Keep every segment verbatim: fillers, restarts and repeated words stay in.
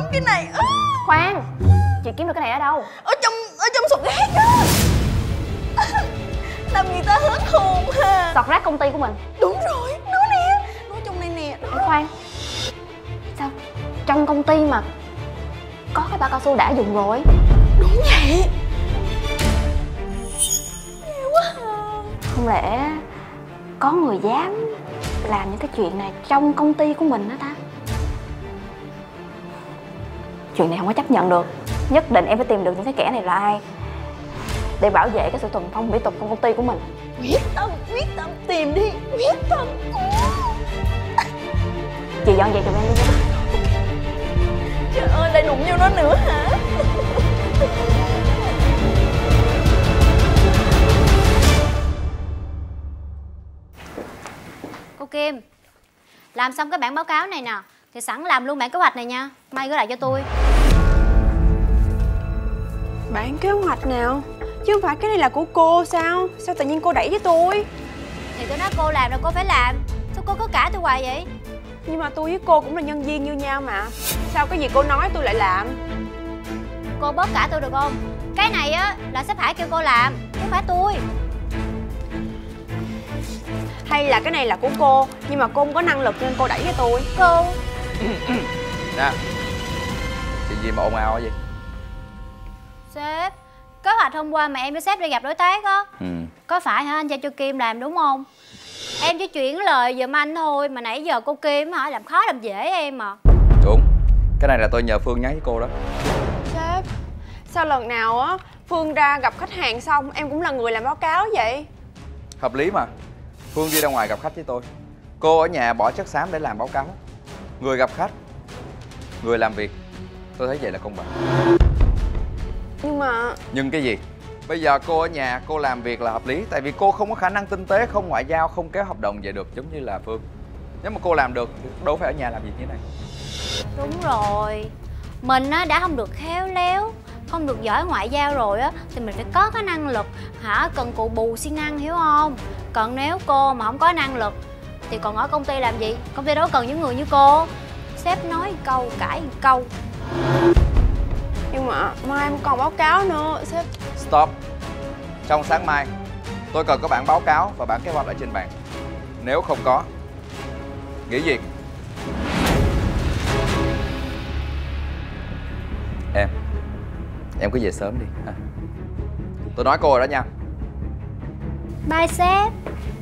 cái này. À. Khoan, chị kiếm được cái này ở đâu? Ở trong ở trong sọt rác đó. Làm người ta hết hồn ha. Sọt rác công ty của mình. Đúng rồi, nó nè, nó trong này nè. Đó. Khoan, sao trong công ty mà có cái bao cao su đã dùng rồi? Đúng vậy. Ghê quá à. Không lẽ có người dám làm những cái chuyện này trong công ty của mình đó ta? Chuyện này không có chấp nhận được. Nhất định em phải tìm được những cái kẻ này là ai để bảo vệ cái sự thuần phong mỹ tục trong công ty của mình. Quyết tâm, quyết tâm tìm đi, quyết tâm. Chị dọn dẹp giùm em đi. Trời ơi, lại đụng vô nó nữa hả? Cô Kim, làm xong cái bản báo cáo này nè thì sẵn làm luôn bản kế hoạch này nha. May gửi lại cho tôi. Bản kế hoạch nào? Chứ không phải cái này là của cô sao? Sao tự nhiên cô đẩy với tôi? Thì tôi nói cô làm rồi cô phải làm. Sao cô cứ cãi tôi hoài vậy? Nhưng mà tôi với cô cũng là nhân viên như nhau mà. Sao cái gì cô nói tôi lại làm? Cô bớt cãi tôi được không? Cái này á là sếp Hải kêu cô làm, chứ không phải tôi. Hay là cái này là của cô nhưng mà cô không có năng lực nên cô đẩy với tôi? Cô Nè, chuyện gì mà ồn ào vậy? sếp, kế hoạch hôm qua mà em với sếp đi gặp đối tác á, Ừ. có phải hả anh giao cho Kim làm đúng không? Em chỉ chuyển lời giùm anh thôi mà nãy giờ cô Kim hả làm khó làm dễ em mà. Đúng, cái này là tôi nhờ Phương nhắn với cô đó. Sếp, sao lần nào á Phương ra gặp khách hàng xong em cũng là người làm báo cáo vậy? Hợp lý mà. Phương đi ra ngoài gặp khách với tôi, cô ở nhà bỏ chất xám để làm báo cáo. Người gặp khách, người làm việc. Tôi thấy vậy là công bằng. Nhưng mà... Nhưng cái gì? Bây giờ cô ở nhà cô làm việc là hợp lý. Tại vì cô không có khả năng tinh tế, không ngoại giao, không kéo hợp đồng về được giống như là Phương. Nếu mà cô làm được thì đâu phải ở nhà làm việc như thế này. Đúng rồi, mình á đã không được khéo léo, không được giỏi ngoại giao rồi á thì mình phải có cái năng lực hả, cần cù bù siêng năng, hiểu không? Còn nếu cô mà không có năng lực thì còn ở công ty làm gì? Công ty đâu cần những người như cô. Sếp nói câu cãi câu. Nhưng mà mai em còn báo cáo nữa sếp. Stop. Trong sáng mai tôi cần có bản báo cáo và bản kế hoạch ở trên bàn. Nếu không có, nghỉ việc. Em Em cứ về sớm đi ha. Tôi nói cô rồi đó nha. Bye sếp.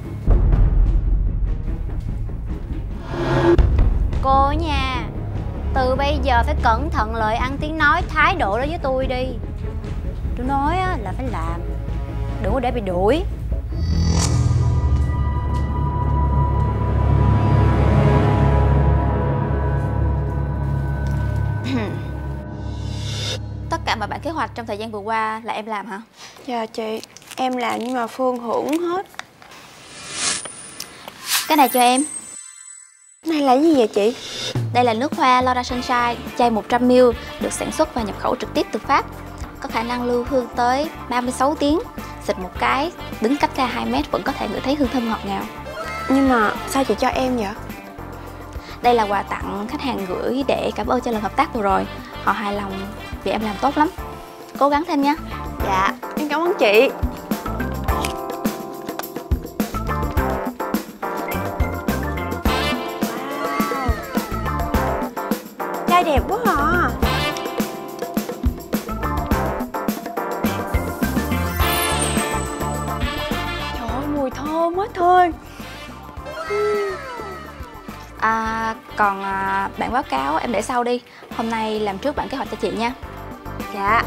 Cô nha, từ bây giờ phải cẩn thận lời ăn tiếng nói, thái độ đó với tôi đi. Tôi nói á, là phải làm, đừng có để bị đuổi. Tất cả mọi bản kế hoạch trong thời gian vừa qua là em làm hả? Dạ chị, em làm nhưng mà Phương hưởng hết. Cái này cho em. Này là gì vậy chị? Đây là nước hoa Laura Sunshine, chai một trăm mi li lít, được sản xuất và nhập khẩu trực tiếp từ Pháp. Có khả năng lưu hương tới ba mươi sáu tiếng. Xịt một cái, đứng cách xa hai mét vẫn có thể ngửi thấy hương thơm ngọt ngào. Nhưng mà sao chị cho em vậy? Đây là quà tặng khách hàng gửi để cảm ơn cho lần hợp tác vừa rồi. Họ hài lòng vì em làm tốt lắm. Cố gắng thêm nha. Dạ, em cảm ơn chị. Wow, chai đẹp quá à. Trời ơi, mùi thơm quá thôi. À, còn à, bản báo cáo em để sau đi. Hôm nay làm trước bản kế hoạch cho chị nha. Dạ.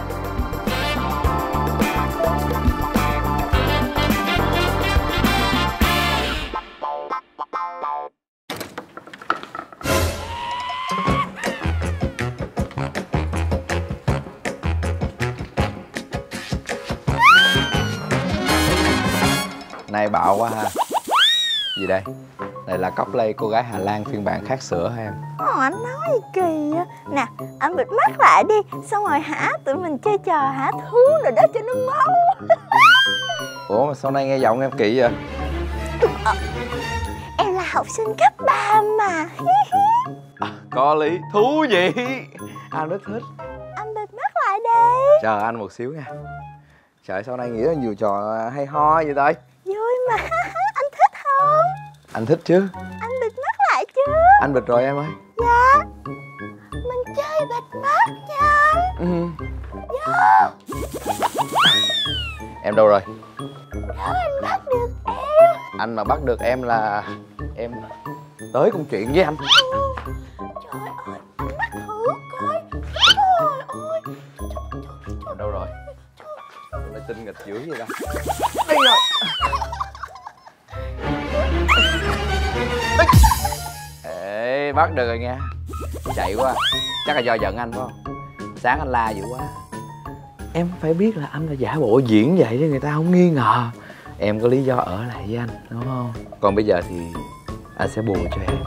Này bạo quá ha. Gì đây? Này là cosplay cô gái Hà Lan phiên bản khác sữa hả em? Ồ, anh nói gì kỳ á. Nè, anh bịt mắt lại đi. Xong rồi hả, tụi mình chơi trò hả thú rồi đó cho nó máu. Ủa mà sau này nghe giọng em kỳ vậy? Em là học sinh cấp ba mà. À, Có lý, thú vị. Anh rất thích. Anh bịt mắt lại đi. Chờ anh một xíu nha. Trời, sau này nghĩ ra nhiều trò hay ho vậy đây. Vui mà. Anh thích không? Anh thích chứ. Anh bịt mắt lại chứ. Anh bịt rồi em ơi. Dạ. Mình chơi bịt mắt nha anh. Ừ. Dạ. Em đâu rồi? Nếu anh bắt được em. Anh mà bắt được em là em tới công chuyện với anh. Trời ơi, anh bắt thử coi. Trời ơi. Em đâu rồi? Em lại tinh nghịch dữ vậy ta? Đây rồi. Ê, bắt được rồi nha. Chạy quá. Chắc là do giận anh phải không? Sáng anh la dữ quá. Em phải biết là anh là giả bộ diễn vậy để người ta không nghi ngờ. Em có lý do ở lại với anh, đúng không? Còn bây giờ thì anh sẽ bù cho em.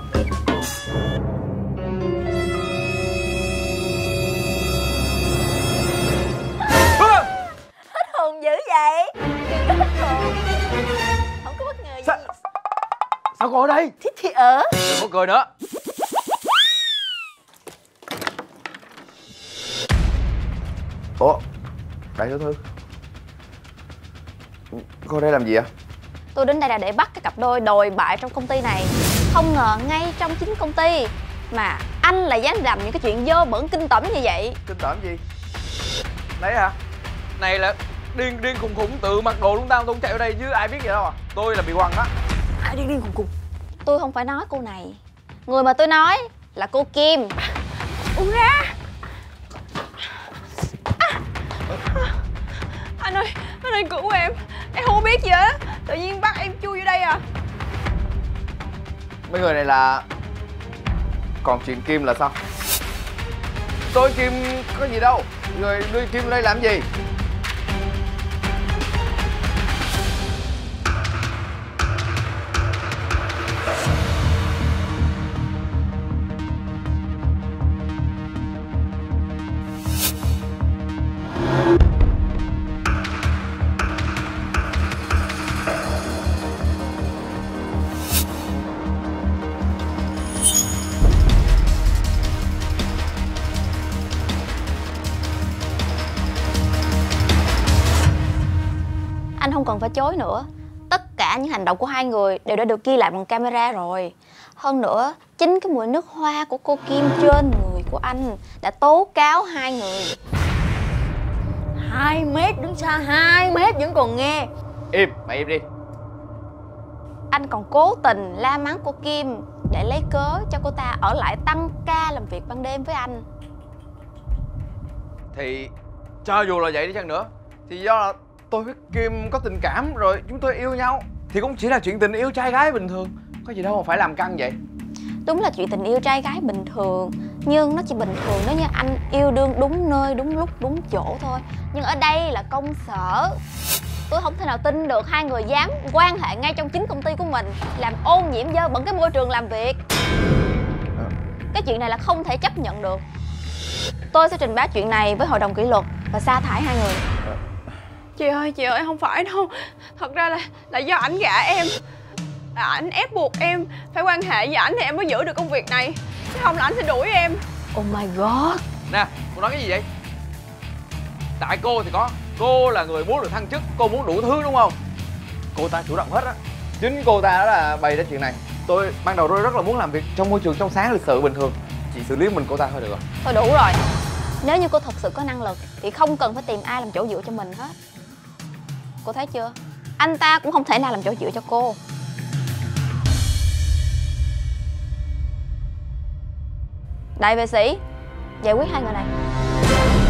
Hết hồn dữ vậy. Đừng có hết hồn. Không có bất ngờ gì. Sao, sao cô ở đây? Thì thì ở. Đừng có cười nữa. Ủa, đại tiểu thư, cô đây làm gì ạ? Tôi đến đây là để bắt cái cặp đôi đồi bại trong công ty này. Không ngờ ngay trong chính công ty mà anh lại dám làm những cái chuyện dơ bẩn kinh tởm như vậy. Kinh tởm gì? Đấy hả? Này là điên điên khùng khùng tự mặc đồ lung tao tung chạy ở đây chứ ai biết gì đâu à? Tôi là bị quăng á. Ai điên điên khùng khùng? Tôi không phải nói cô này. Người mà tôi nói là cô Kim. Uống ra. À. Anh ơi, anh ơi cứu em. Em không biết gì hết. Tự nhiên bắt em chui vô đây à. Mấy người này là... Còn chuyện Kim là sao? Tôi Kim có gì đâu. Người đưa Kim đây làm gì? Anh không cần phải chối nữa. Tất cả những hành động của hai người đều đã được ghi lại bằng camera rồi. Hơn nữa, chính cái mùi nước hoa của cô Kim trên người của anh đã tố cáo hai người. Hai mét đứng xa hai mét vẫn còn nghe. Im, mày im đi. Anh còn cố tình la mắng cô Kim để lấy cớ cho cô ta ở lại tăng ca làm việc ban đêm với anh. Thì cho dù là vậy đi chăng nữa thì do là tôi với Kim có tình cảm rồi, chúng tôi yêu nhau thì cũng chỉ là chuyện tình yêu trai gái bình thường. Có gì đâu mà phải làm căng vậy. Đúng là chuyện tình yêu trai gái bình thường, nhưng nó chỉ bình thường nếu như anh yêu đương đúng nơi, đúng lúc, đúng chỗ thôi. Nhưng ở đây là công sở. Tôi không thể nào tin được hai người dám quan hệ ngay trong chính công ty của mình, làm ô nhiễm dơ bẩn cái môi trường làm việc. Cái chuyện này là không thể chấp nhận được. Tôi sẽ trình báo chuyện này với hội đồng kỷ luật và sa thải hai người. Chị ơi, chị ơi, không phải đâu. Thật ra là là do ảnh gạ em. Là ảnh ép buộc em phải quan hệ với ảnh thì em mới giữ được công việc này. Chứ không là ảnh sẽ đuổi em. Oh my god. Nè, cô nói cái gì vậy? Tại cô thì có. Cô là người muốn được thăng chức, cô muốn đủ thứ đúng không? Cô ta chủ động hết á. Chính cô ta đó là bày ra chuyện này. Tôi ban đầu tôi rất là muốn làm việc trong môi trường trong sáng lịch sự bình thường. Chị xử lý mình cô ta thôi được rồi. Thôi đủ rồi. Nếu như cô thật sự có năng lực thì không cần phải tìm ai làm chỗ dựa cho mình hết. Cô thấy chưa? Anh ta cũng không thể nào làm chỗ dựa cho cô. Đại vệ sĩ, giải quyết hai người này.